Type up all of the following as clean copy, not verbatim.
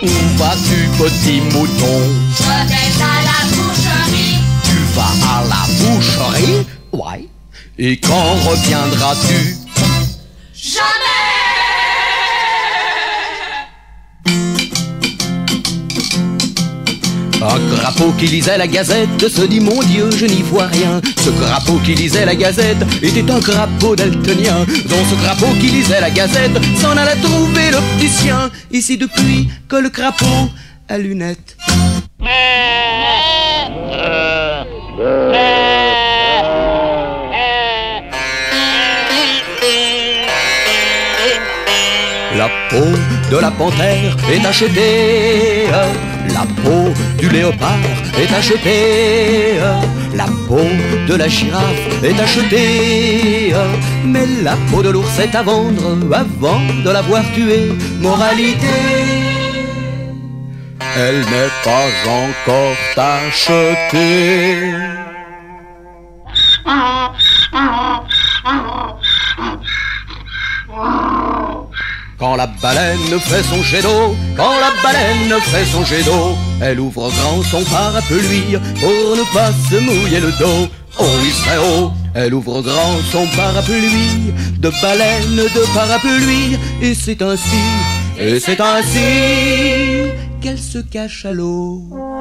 Où vas-tu, petit mouton? Je vais à la boucherie. Tu vas à la boucherie? Ouais. Et quand reviendras-tu? Jamais. Un crapaud qui lisait la Gazette se dit mon Dieu, je n'y vois rien. Ce crapaud qui lisait la Gazette était un crapaud daltonien. Dont ce crapaud qui lisait la Gazette s'en alla trouver l'opticien. Ici depuis que le crapaud a lunettes. La peau de la panthère est achetée, la peau du léopard est achetée, la peau de la girafe est achetée, mais la peau de l'ours est à vendre avant de l'avoir tué. Moralité, elle n'est pas encore achetée. Quand la baleine fait son jet d'eau, quand la baleine fait son jet d'eau, elle ouvre grand son parapluie pour ne pas se mouiller le dos. Oh Israël, elle ouvre grand son parapluie de baleine, de parapluie, et c'est ainsi qu'elle se cache à l'eau.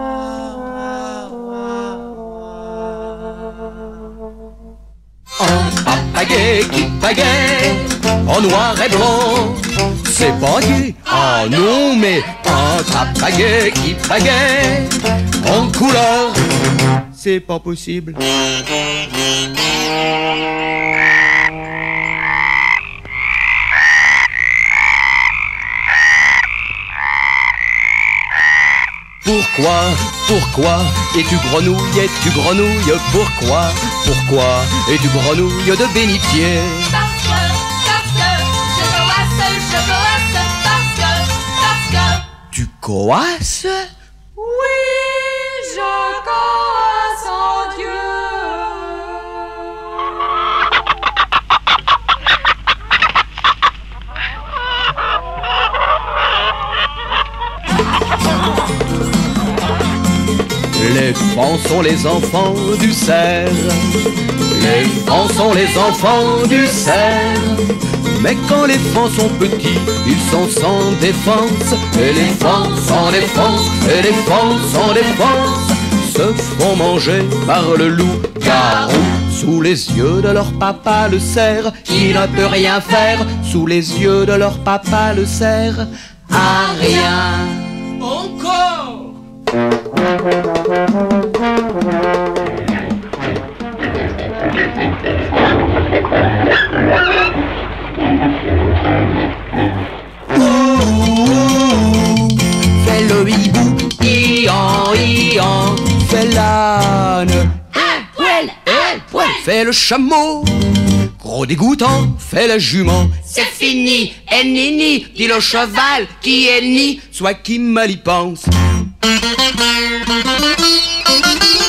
Un papagaï qui pagaie en noir et blanc, c'est pas gai. Ah non, mais un papagaï qui pagaie en couleur, c'est pas possible. Pourquoi es-tu grenouille, pourquoi es-tu grenouille de bénitier? Parce que, je coasse, Tu coasses? oui, je coasse en Dieu. Les fans sont les enfants du cerf. Les fans sont les enfants du cerf. Mais quand les fans sont petits, ils sont sans défense. Et les fans sans défense, et les fans sans défense se font manger par le loup-garou. Sous les yeux de leur papa le cerf, qui ne peut rien faire. Sous les yeux de leur papa le cerf, à rien. Encore. Fais le hibou, ian, ian. Fais l'âne, un poil. Fais le chameau, gros dégoûtant. Fais la jument, C'est fini, nini. Dis le cheval qui est ni, soit qui mal y pense.